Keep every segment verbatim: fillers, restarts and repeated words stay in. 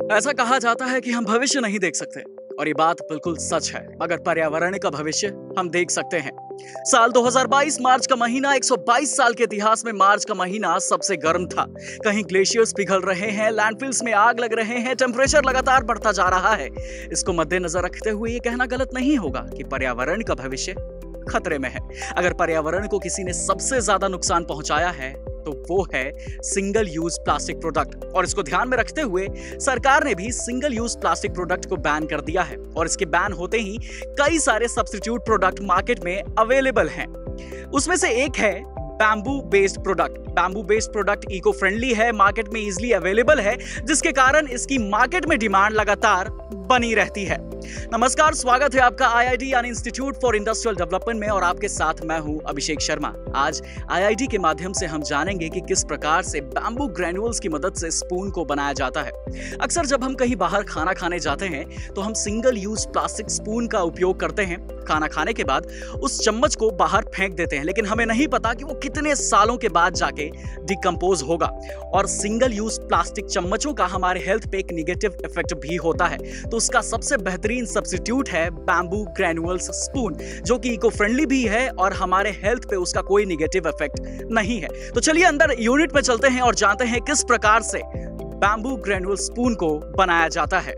ऐसा कहा जाता है कि हम भविष्य नहीं देख सकते और ये बात बिल्कुल सच है, मगर पर्यावरण का भविष्य हम देख सकते हैं। साल दो हज़ार बाईस मार्च का महीना एक सौ बाईस साल के इतिहास में मार्च का महीना सबसे गर्म था। कहीं ग्लेशियर्स पिघल रहे हैं, लैंडफिल्स में आग लग रहे हैं, टेम्परेचर लगातार बढ़ता जा रहा है। इसको मद्देनजर रखते हुए ये कहना गलत नहीं होगा कि पर्यावरण का भविष्य खतरे में है। अगर पर्यावरण को किसी ने सबसे ज्यादा नुकसान पहुंचाया है तो वो है सिंगल यूज प्लास्टिक प्रोडक्ट, और इसको ध्यान में रखते हुए सरकार ने भी सिंगल यूज प्लास्टिक प्रोडक्ट को बैन कर दिया है। और इसके बैन होते ही कई सारे सब्स्टिट्यूट प्रोडक्ट मार्केट में अवेलेबल हैं। उसमें से एक है bamboo based product. Bamboo based product eco friendly है, मार्केट में इजीली अवेलेबल है, जिसके कारण इसकी मार्केट में डिमांड लगातार बनी रहती है। नमस्कार, स्वागत है आपका आई आई डी यानी इंस्टीट्यूट फॉर इंडस्ट्रियल डेवलपमेंट में, और आपके साथ मैं हूं अभिषेक शर्मा। आज आई आई डी के माध्यम से हम जानेंगे कि किस प्रकार से बैम्बू ग्रैन्यूल्स की मदद से स्पून को बनाया जाता है। अक्सर जब हम कहीं बाहर खाना खाने जाते हैं तो हम सिंगल यूज प्लास्टिक स्पून का उपयोग करते हैं। खाना खाने के बाद उस चम्मच को बाहर फेंक देते हैं, लेकिन हमें नहीं पता कि वो कितने सालों के बाद जाके डिकम्पोज होगा। और सिंगल यूज प्लास्टिक चम्मचों का हमारे हेल्थ पे एक निगेटिव इफेक्ट भी होता है। तो उसका सबसे बेहतरीन सब्स्टिट्यूट है बैम्बू ग्रैन्यूल्स स्पून, जो कि इको फ्रेंडली भी है और हमारे हेल्थ पे उसका कोई निगेटिव इफेक्ट नहीं है। तो चलिए अंदर यूनिट में चलते हैं और जानते हैं किस प्रकार से बैम्बू ग्रैन्यूल स्पून को बनाया जाता है।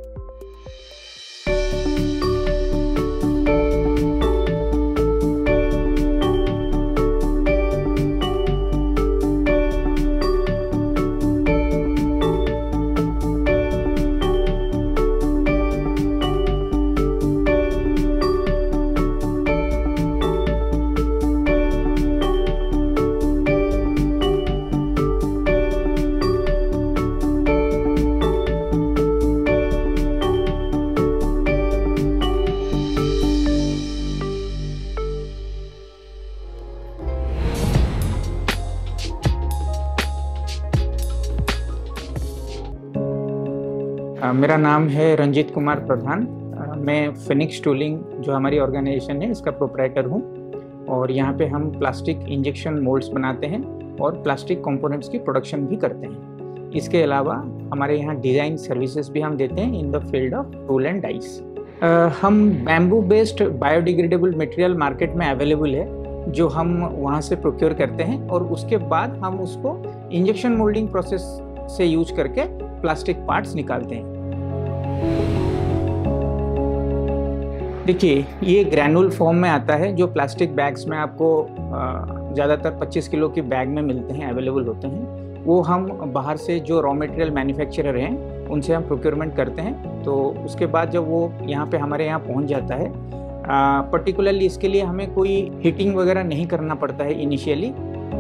मेरा नाम है रंजीत कुमार प्रधान। मैं फिनिक्स टूलिंग जो हमारी ऑर्गेनाइजेशन है इसका प्रोप्राइटर हूँ, और यहाँ पे हम प्लास्टिक इंजेक्शन मोल्ड्स बनाते हैं और प्लास्टिक कंपोनेंट्स की प्रोडक्शन भी करते हैं। इसके अलावा हमारे यहाँ डिज़ाइन सर्विसेज भी हम देते हैं in the field of tool and dies. हम bamboo based biodegradable material market में अवेलेबल है, जो हम वहाँ से प्रोक्योर करते हैं और उसके बाद हम उसको इंजेक्शन मोल्डिंग प्रोसेस से यूज करके प्लास्टिक पार्ट्स निकालते हैं। देखिए, ये ग्रैनुल फॉर्म में आता है, जो प्लास्टिक बैग्स में आपको ज़्यादातर पच्चीस किलो के बैग में मिलते हैं, अवेलेबल होते हैं। वो हम बाहर से जो रॉ मटेरियल मैन्युफैक्चरर हैं उनसे हम प्रोक्योरमेंट करते हैं। तो उसके बाद जब वो यहाँ पे हमारे यहाँ पहुँच जाता है, पर्टिकुलरली इसके लिए हमें कोई हीटिंग वगैरह नहीं करना पड़ता है इनिशियली।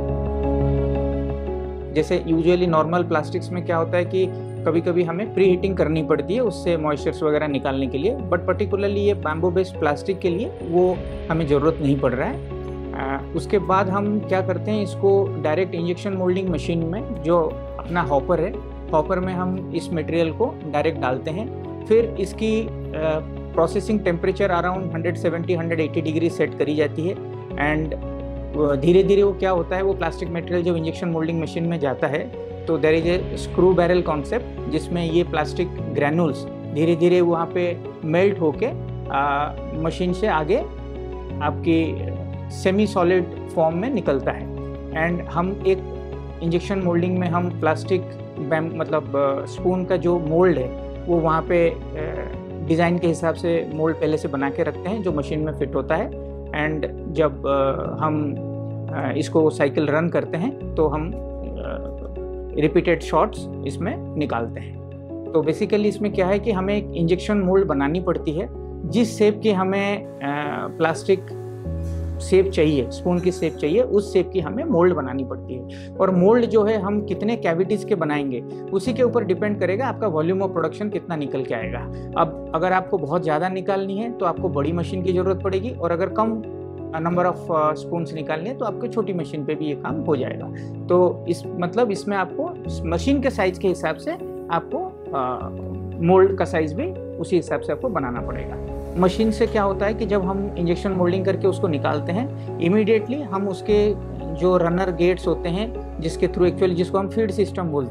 जैसे यूजुअली नॉर्मल प्लास्टिक्स में क्या होता है कि कभी कभी हमें प्री हीटिंग करनी पड़ती है उससे मॉइस्चर्स वगैरह निकालने के लिए, बट पर्टिकुलरली ये बैम्बू बेस्ड प्लास्टिक के लिए वो हमें ज़रूरत नहीं पड़ रहा है। आ, उसके बाद हम क्या करते हैं, इसको डायरेक्ट इंजेक्शन मोल्डिंग मशीन में, जो अपना हॉपर है, हॉपर में हम इस मटेरियल को डायरेक्ट डालते हैं। फिर इसकी processing temperature around one seventy one eighty degree set करी जाती है, एंड धीरे धीरे वो क्या होता है, वो प्लास्टिक मटेरियल जब इंजेक्शन मोल्डिंग मशीन में जाता है तो there is a screw barrel concept, जिसमें ये प्लास्टिक ग्रैन्यूल्स धीरे धीरे वहाँ पे मेल्ट होके मशीन से आगे आपकी सेमी सॉलिड फॉर्म में निकलता है। एंड हम एक इंजेक्शन मोल्डिंग में हम प्लास्टिक बैम मतलब स्पून का जो मोल्ड है वो वहाँ पे डिज़ाइन के हिसाब से मोल्ड पहले से बना के रखते हैं, जो मशीन में फिट होता है। एंड जब हम इसको साइकिल रन करते हैं तो हम रिपीटेड शॉट्स इसमें निकालते हैं। तो बेसिकली इसमें क्या है कि हमें एक इंजेक्शन मोल्ड बनानी पड़ती है, जिस शेप की हमें प्लास्टिक शेप चाहिए, स्पून की शेप चाहिए, उस शेप की हमें मोल्ड बनानी पड़ती है। और मोल्ड जो है हम कितने कैविटीज़ के बनाएंगे उसी के ऊपर डिपेंड करेगा आपका वॉल्यूम ऑफ प्रोडक्शन कितना निकल के आएगा। अब अगर आपको बहुत ज़्यादा निकालनी है तो आपको बड़ी मशीन की ज़रूरत पड़ेगी, और अगर कम नंबर ऑफ स्पून्स निकालनी है तो आपको छोटी मशीन पे भी ये काम हो जाएगा। तो इस मतलब इसमें आपको मशीन के साइज़ के हिसाब से आपको मोल्ड का साइज़ भी उसी हिसाब से आपको बनाना पड़ेगा। मशीन से क्या होता है कि जब हम इंजेक्शन मोल्डिंग करके उसको निकालते हैं, इमीडिएटली हम उसके जो रनर गेट्स होते हैं जिसके थ्रू एक्चुअली जिसको हम फीड सिस्टम बोलते हैं,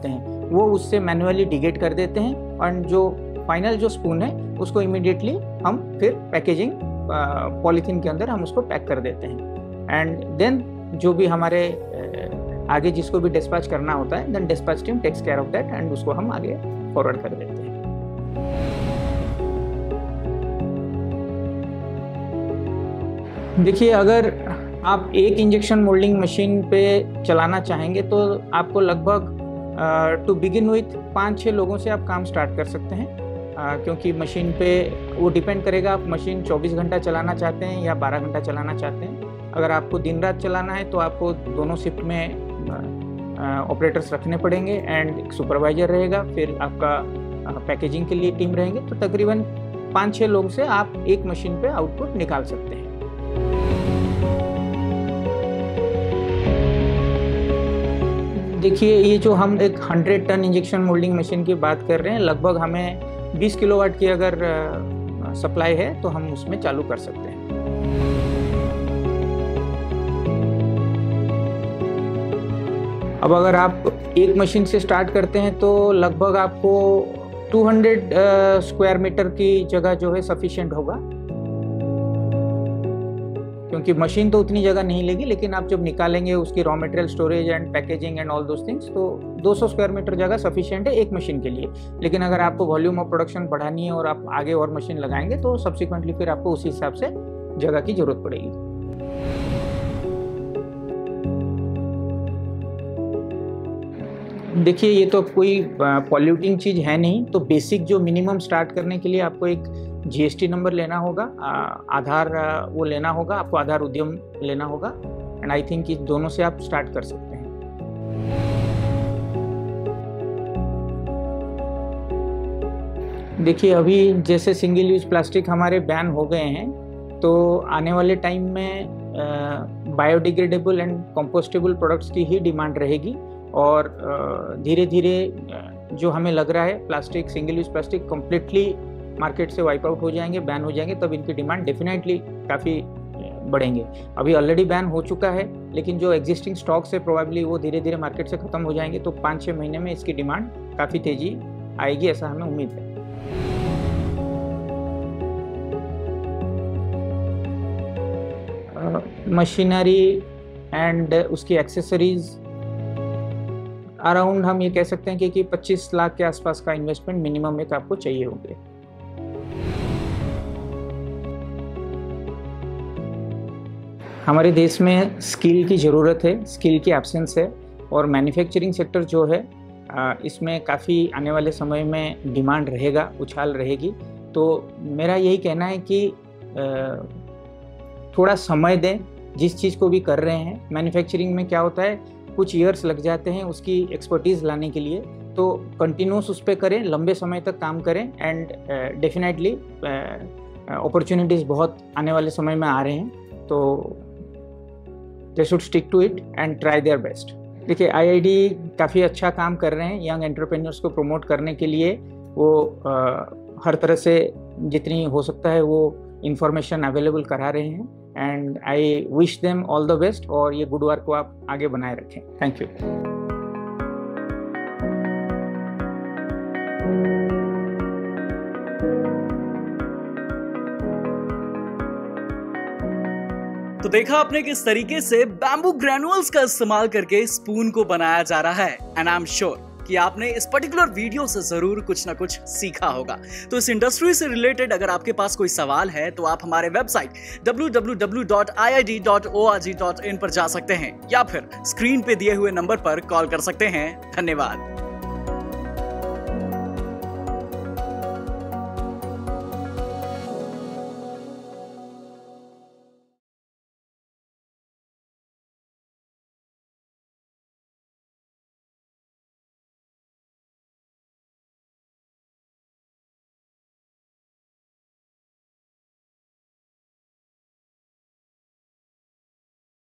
वो उससे मैन्युअली डिगेट कर देते हैं और जो फाइनल जो स्पून है उसको इमीडिएटली हम फिर पैकेजिंग पॉलीथीन के अंदर हम उसको पैक कर देते हैं। एंड देन जो भी हमारे आगे जिसको भी डिस्पैच करना होता है, then dispatch team takes care of that and उसको हम आगे फॉरवर्ड कर देते हैं। देखिए, अगर आप एक इंजेक्शन मोल्डिंग मशीन पे चलाना चाहेंगे तो आपको लगभग टू बिगिन विथ पाँच छः लोगों से आप काम स्टार्ट कर सकते हैं, uh, क्योंकि मशीन पे वो डिपेंड करेगा आप मशीन चौबीस घंटा चलाना चाहते हैं या बारह घंटा चलाना चाहते हैं। अगर आपको दिन रात चलाना है तो आपको दोनों शिफ्ट में ऑपरेटर्स uh, रखने पड़ेंगे एंड एक सुपरवाइजर रहेगा, फिर आपका पैकेजिंग uh, के लिए टीम रहेंगे। तो तकरीबन पाँच छः लोग से आप एक मशीन पे आउटपुट निकाल सकते हैं। देखिए, ये जो हम एक hundred ton injection moulding machine की बात कर रहे हैं, लगभग हमें बीस किलोवाट की अगर सप्लाई है तो हम उसमें चालू कर सकते हैं। अब अगर आप एक मशीन से स्टार्ट करते हैं तो लगभग आपको दो सौ स्क्वायर मीटर की जगह जो है सफिशिएंट होगा, क्योंकि मशीन तो उतनी जगह नहीं लेगी, लेकिन आप जब निकालेंगे उसकी raw material storage and packaging and all those things, तो दो सौ स्क्वायर मीटर जगह सफिशिएंट है एक मशीन के लिए। लेकिन अगर आपको वॉल्यूम ऑफ प्रोडक्शन बढ़ानी है और आप आगे और मशीन लगाएंगे तो सब्सिक्वेंटली फिर आपको उसी हिसाब से जगह की जरूरत पड़ेगी। देखिए, ये तो कोई पॉल्यूटिंग चीज़ है नहीं, तो बेसिक जो मिनिमम स्टार्ट करने के लिए आपको एक जीएसटी नंबर लेना होगा, आधार वो लेना होगा, आपको आधार उद्यम लेना होगा, एंड आई थिंक इस दोनों से आप स्टार्ट कर सकते हैं। देखिए, अभी जैसे सिंगल यूज प्लास्टिक हमारे बैन हो गए हैं, तो आने वाले टाइम में बायोडिग्रेडेबल एंड कंपोस्टेबल प्रोडक्ट्स की ही डिमांड रहेगी और धीरे धीरे जो हमें लग रहा है plastic single use plastic completely market से वाइप आउट हो जाएंगे, बैन हो जाएंगे, तब इनकी डिमांड डेफिनेटली काफ़ी बढ़ेंगे। अभी ऑलरेडी बैन हो चुका है, लेकिन जो एग्जिस्टिंग स्टॉक्स है प्रोबेबली वो धीरे धीरे मार्केट से ख़त्म हो जाएंगे, तो पाँच छः महीने में इसकी डिमांड काफ़ी तेज़ी आएगी, ऐसा हमें उम्मीद है। मशीनरी एंड उसकी एक्सेसरीज अराउंड हम ये कह सकते हैं कि, कि पच्चीस लाख के आसपास का इन्वेस्टमेंट मिनिमम एक आपको चाहिए होंगे। हमारे देश में स्किल की ज़रूरत है, स्किल की एब्सेंस है, और मैन्युफैक्चरिंग सेक्टर जो है इसमें काफ़ी आने वाले समय में डिमांड रहेगा, उछाल रहेगी। तो मेरा यही कहना है कि थोड़ा समय दें जिस चीज़ को भी कर रहे हैं। मैन्युफैक्चरिंग में क्या होता है, कुछ ईयर्स लग जाते हैं उसकी एक्सपर्टीज़ लाने के लिए, तो कंटिन्यूस उस पर करें, लंबे समय तक काम करें, एंड डेफिनेटली अपॉर्चुनिटीज़ बहुत आने वाले समय में आ रहे हैं, तो they should stick to it and try their best. देखिए, आईआईडी काफ़ी अच्छा काम कर रहे हैं यंग एंटरप्रेन्योर्स को प्रमोट करने के लिए। वो आ, हर तरह से जितनी हो सकता है वो इंफॉर्मेशन अवेलेबल करा रहे हैं, and I wish them all the best, और ये गुड वर्क को आप आगे बनाए रखें। Thank you. तो देखा आपने किस तरीके से बैम्बू ग्रेनुअल्स का इस्तेमाल करके स्पून को बनाया जा रहा है, एंड आई एम श्योर कि आपने इस पर्टिकुलर वीडियो से जरूर कुछ ना कुछ सीखा होगा। तो इस इंडस्ट्री से रिलेटेड अगर आपके पास कोई सवाल है तो आप हमारे website W W W dot I I D dot O R G dot in पर जा सकते हैं, या फिर स्क्रीन पे दिए हुए नंबर पर कॉल कर सकते हैं। धन्यवाद।